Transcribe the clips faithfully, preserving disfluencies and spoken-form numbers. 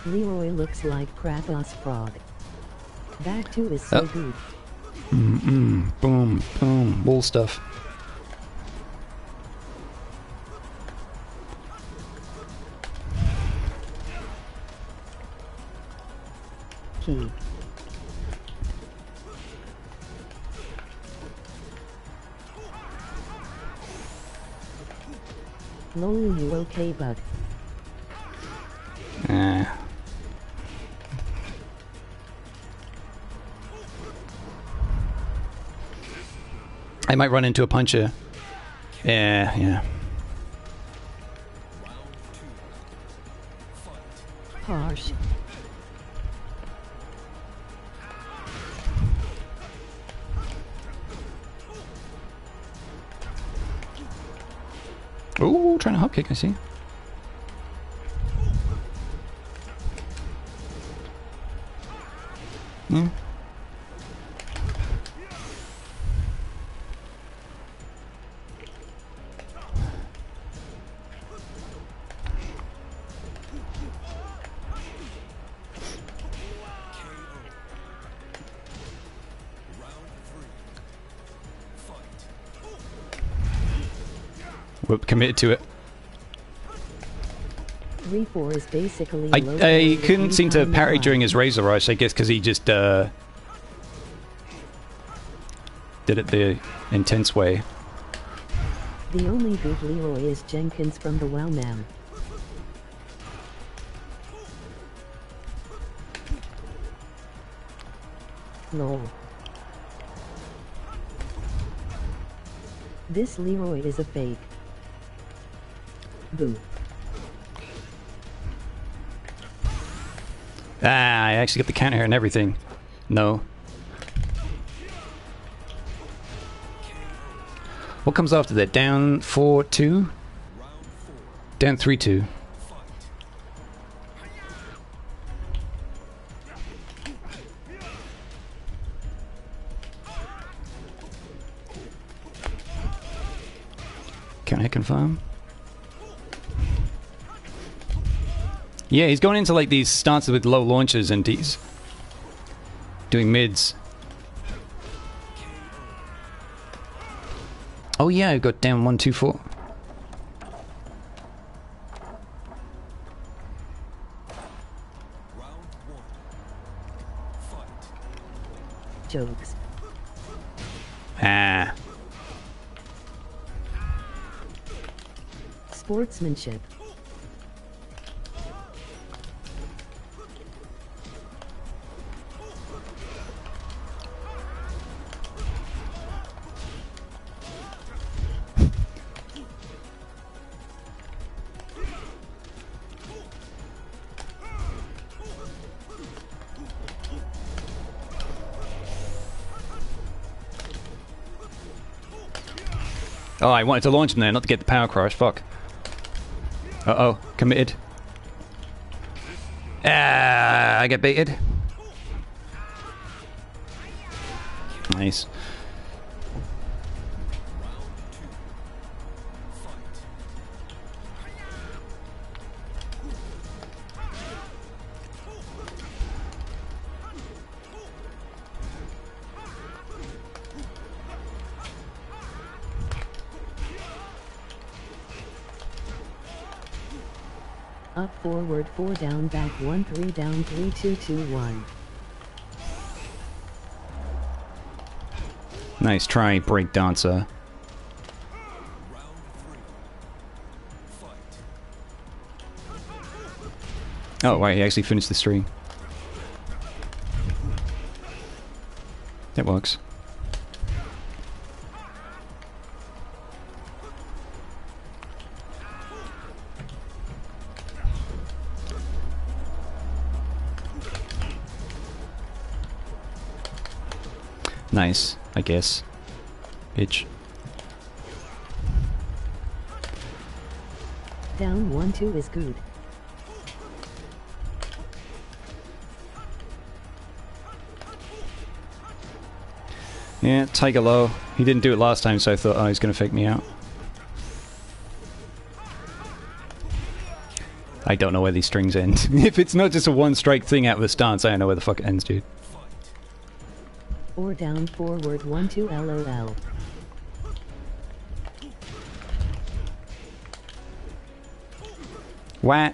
Leroy looks like Kratos Frog. That too is so oh. good. Mm-mm. Boom, boom. Wall stuff. Key. Lol, you okay, bud? Eh. I might run into a puncher. Yeah, yeah. Harsh. Ooh, trying to hop kick, I see. Yeah. We're committed to it. three four is basically I, I couldn't seem to parry during his Razor Rush, I guess because he just uh, did it the intense way. The only good Leroy is Jenkins from the Well Man. Lol. This Leroy is a fake. Boo. Ah, I actually got the counter and everything. No. What comes after that? Down four two? Down three two. Can I confirm? Yeah, he's going into like these stances with low launches and he's doing mids. Oh yeah, I got down one two four. Jokes. Ah. Sportsmanship. Oh, I wanted to launch him there, not to get the power crush. Fuck. Uh-oh. Committed. Ah, I get baited. Nice. Up, forward, four down, back, one, three down, three, two, two, one. Nice try, break dancer. Oh, right, he actually finished the string. That works. Nice, I guess. Bitch. Down one two is good. Yeah, Tiger low. He didn't do it last time, so I thought, oh, he's gonna fake me out. I don't know where these strings end. If it's not just a one-strike thing out of the stance, I don't know where the fuck it ends, dude. Four down, forward, one, two, lol. What?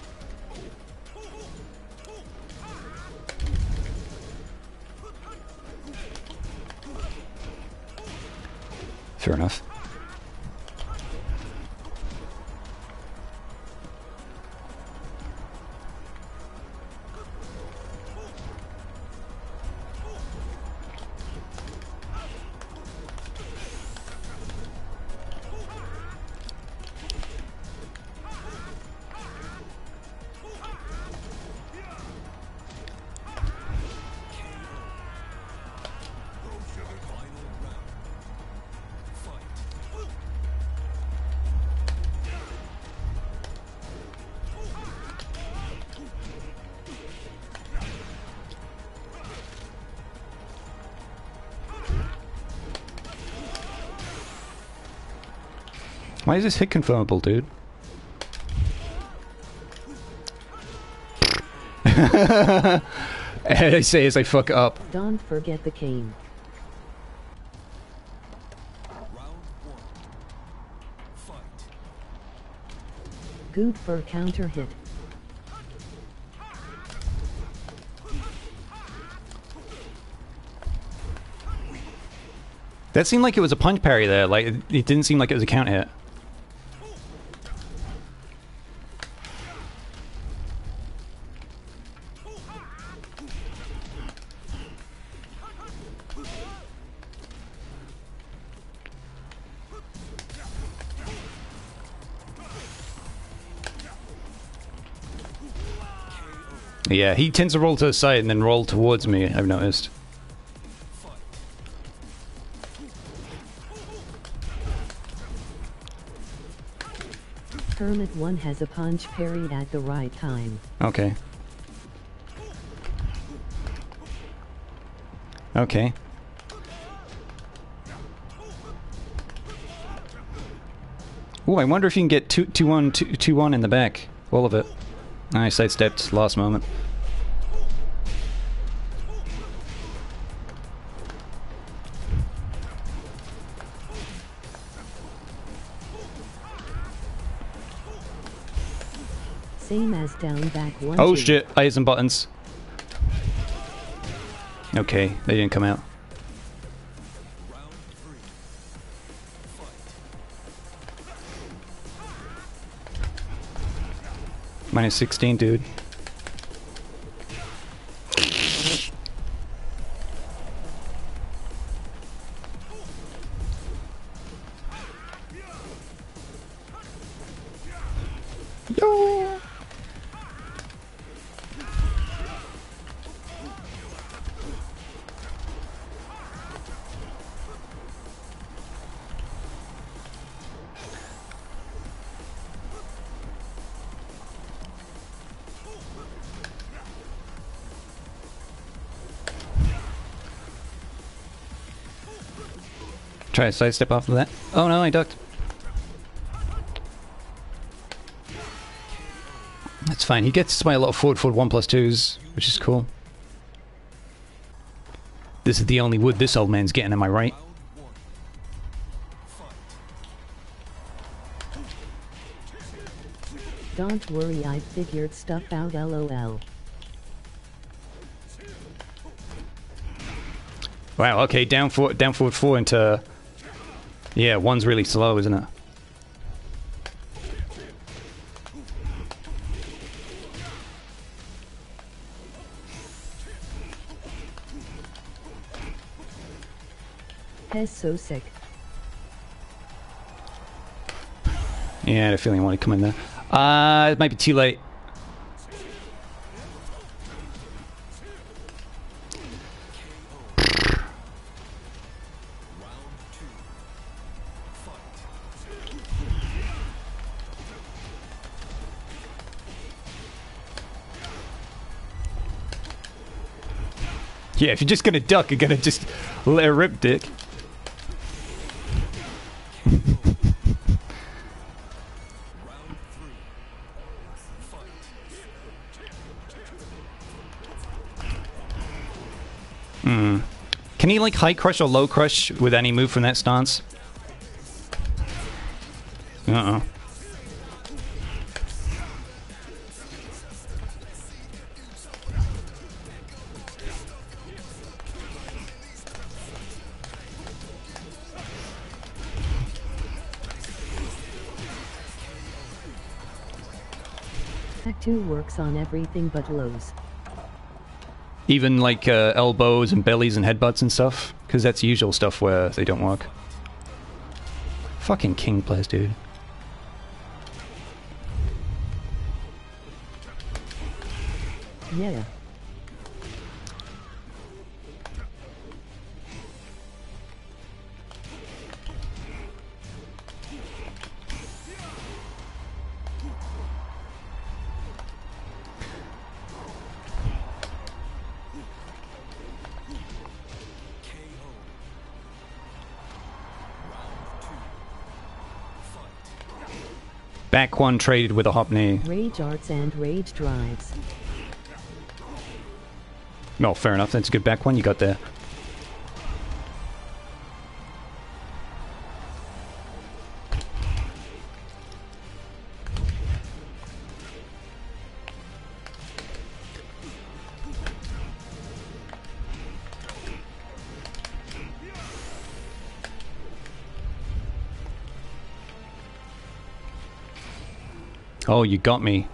Fair enough. Why is this hit confirmable, dude? I say as I fuck up. Don't forget the cane. Good for counter hit. That seemed like it was a punch parry there. Like, it, it didn't seem like it was a counter hit. Yeah, he tends to roll to the side and then roll towards me, I've noticed. Hermit one has a punch parried at the right time. Okay. Okay. Ooh, I wonder if you can get two, two, one, two, two, one in the back. All of it. I sidestepped last moment. Same as down back one. Oh two. shit, I hit some buttons. Okay, they didn't come out. Minus sixteen, dude. Yo! Try to sidestep off of that. Oh no, I ducked. That's fine. He gets my little forward forward one plus twos, which is cool. This is the only wood this old man's getting, am I right? Don't worry, I figured stuff out, lol. Wow, okay, down forward, down forward four into... Yeah, one's really slow, isn't it? He's so sick. Yeah, I had a feeling I wanted to come in there. Uh, it might be too late. Yeah, if you're just gonna duck, you're gonna just let her rip, dick. Hmm. Can he like high crush or low crush with any move from that stance? Uh-uh. Act two works on everything but lows. Even like uh, elbows and bellies and headbutts and stuff? Because that's usual stuff where they don't work. Fucking king players, dude. Yeah. Back one traded with a hop knee. Rage arts and rage drives. No, fair enough. That's a good back one you got there. Oh, you got me.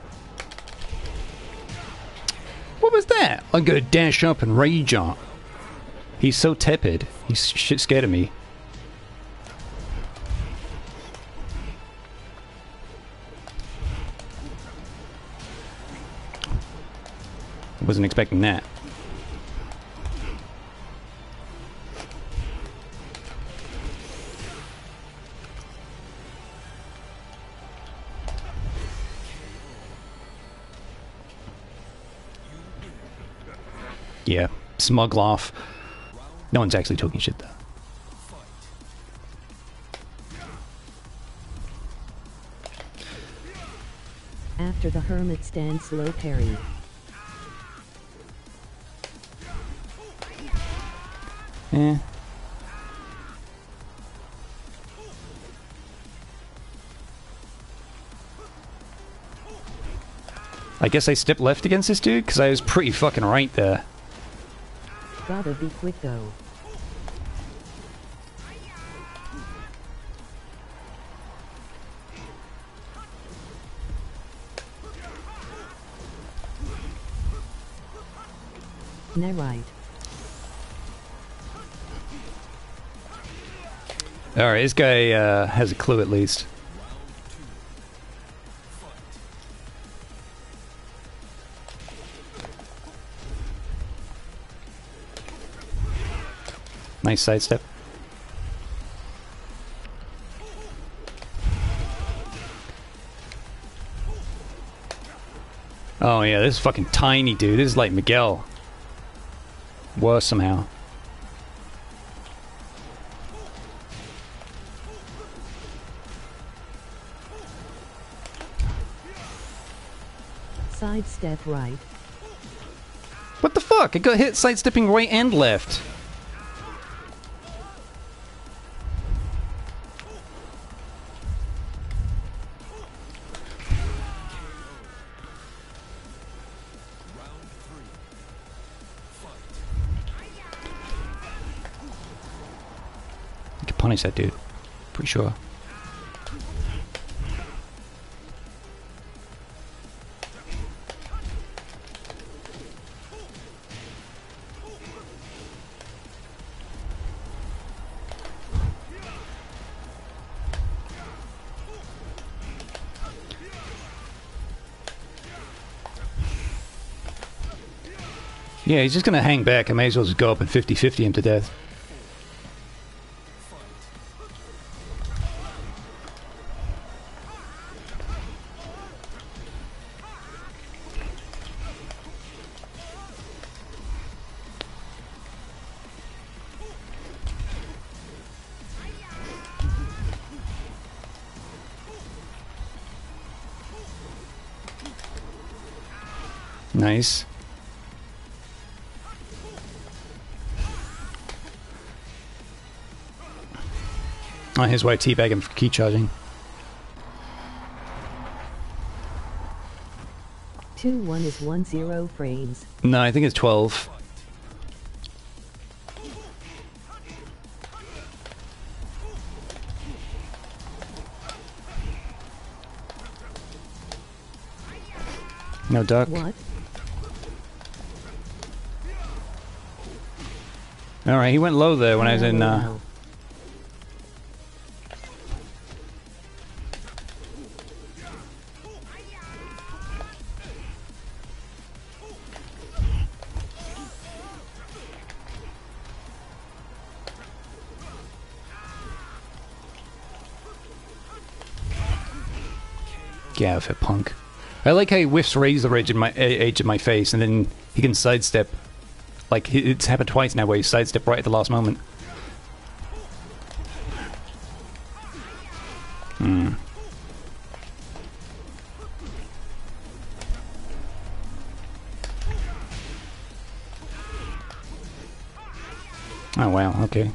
What was that? I'm gonna dash up and rage on. He's so tepid. He's shit scared of me. I wasn't expecting that. Yeah, smug laugh. No one's actually talking shit though. After the hermit stand slow parry. Eh. I guess I stepped left against this dude because I was pretty fucking right there. Gotta be quick though. Nah, right. Alright, this guy uh, has a clue at least. Nice sidestep. Oh yeah, this is fucking tiny, dude. This is like Miguel. Worse somehow. Sidestep right. What the fuck? I got hit sidestepping right and left. You can punish that dude. Pretty sure. Yeah, he's just gonna hang back. I may as well just go up and fifty fifty him to death. Nice. Oh, here's why I teabag him for key charging. two one is one zero frames. No, I think it's twelve. No duck. What? Alright, he went low there when I was in, uh... LOL. Get out of it, punk. I like how he whiffs razor edge in my edge in my face, and then he can sidestep. Like, it's happened twice now where he sidestep right at the last moment. Hmm. Oh wow, okay.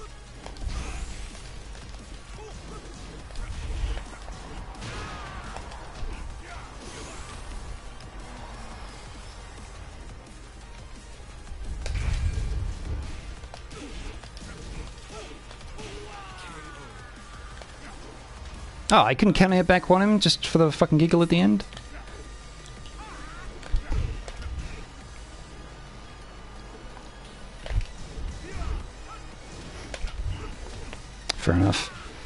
Oh, I couldn't counter hit back on him just for the fucking giggle at the end? Fair enough.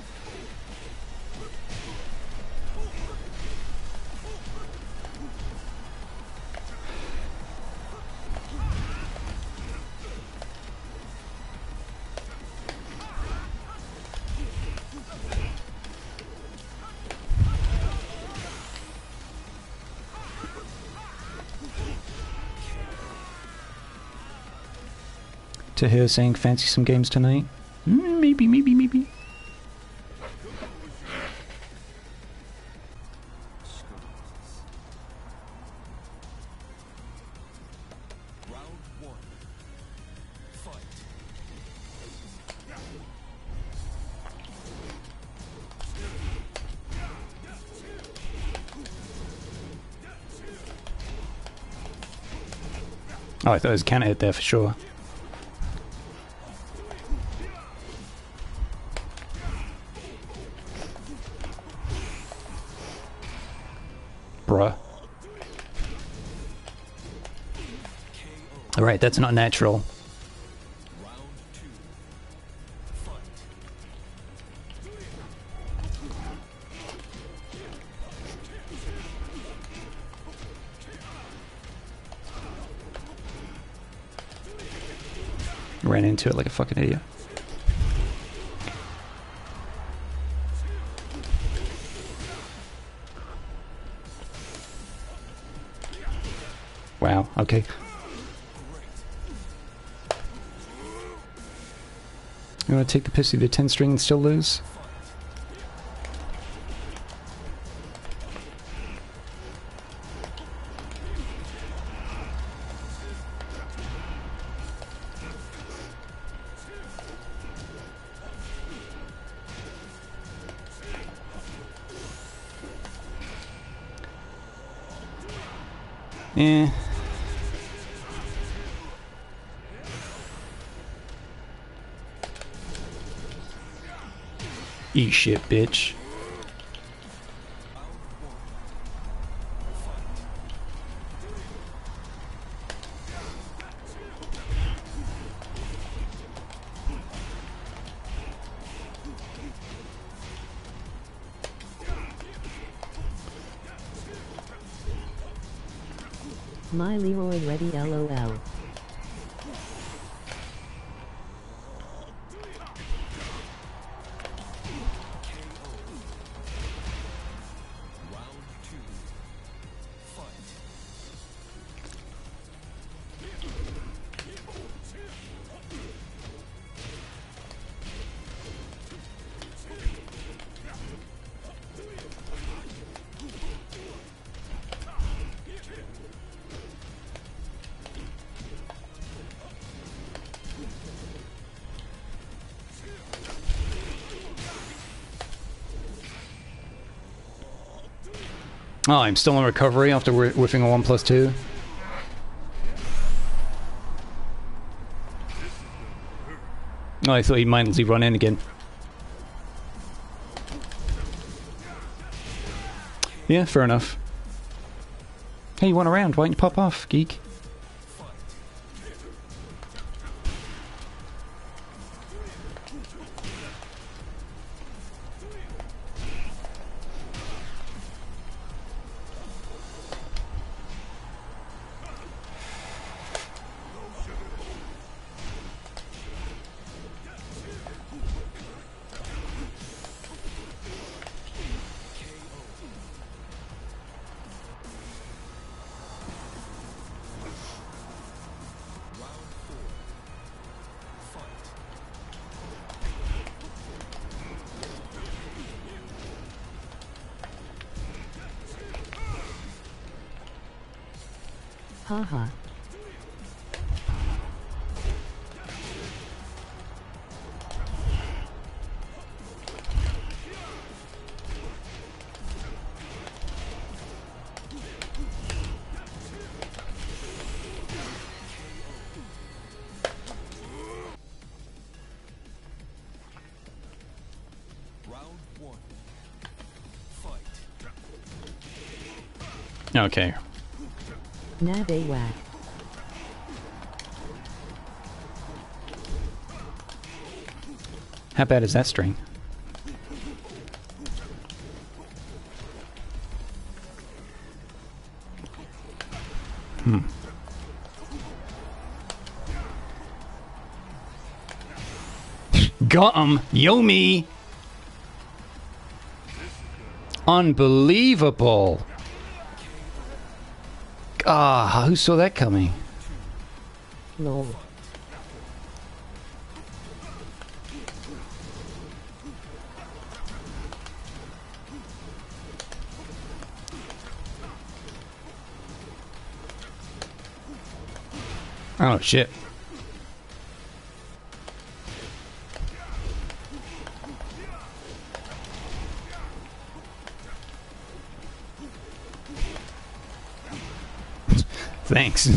To her saying fancy some games tonight? Mm, maybe, maybe, maybe. Oh, I thought it was counter hit there for sure. Bruh. Alright, that's not natural. Ran into it like a fucking idiot. Wow, okay. You want to take the piss of the ten string and still lose? Eh. Eat shit, bitch. My Leroy ready LOL. Oh, I'm still on recovery after whi- whiffing a one plus two. Oh, I thought he mindlessly run in again. Yeah, fair enough. Hey, you want a round? Why don't you pop off, geek? Haha. Okay. Nave whack. How bad is that string? Hmm. Got him! Yomi! Unbelievable! Ah, who saw that coming? Lol. Oh shit. Thanks.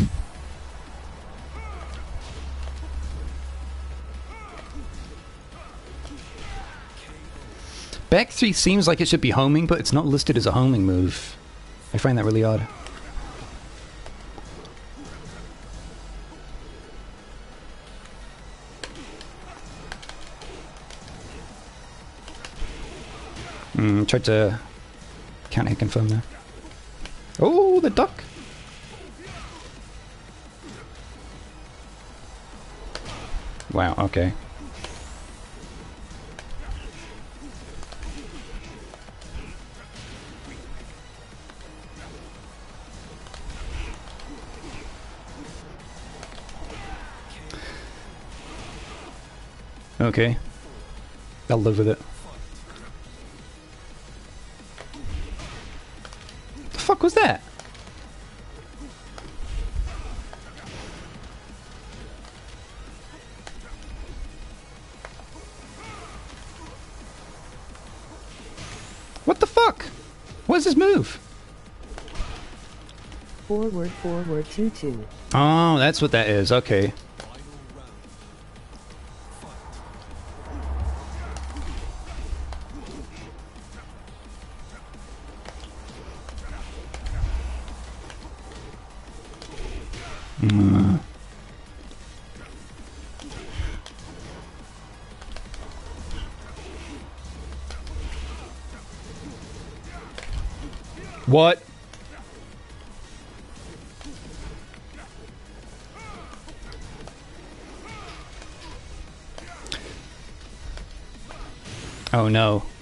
Back three seems like it should be homing, but it's not listed as a homing move. I find that really odd. Mm, tried to can't hit confirm there. Oh, the duck! Wow, okay. Okay. I'll live with it. The fuck was that? What the fuck? What is this move? Forward, forward, two, two. Oh, that's what that is. Okay. Mm. What? Oh no.